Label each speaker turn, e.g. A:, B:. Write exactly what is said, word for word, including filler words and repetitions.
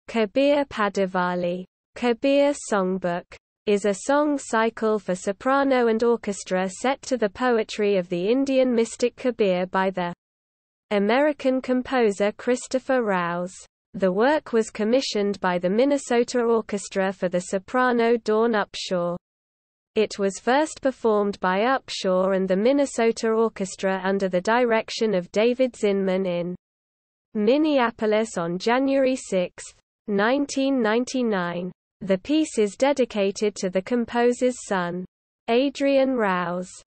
A: Kabir Padavali, Kabir Songbook, is a song cycle for soprano and orchestra set to the poetry of the Indian mystic Kabir by the American composer Christopher Rouse. The work was commissioned by the Minnesota Orchestra for the soprano Dawn Upshaw. It was first performed by Upshaw and the Minnesota Orchestra under the direction of David Zinman in Minneapolis on January sixth, nineteen ninety-nine. The piece is dedicated to the composer's son, Adrian Rouse.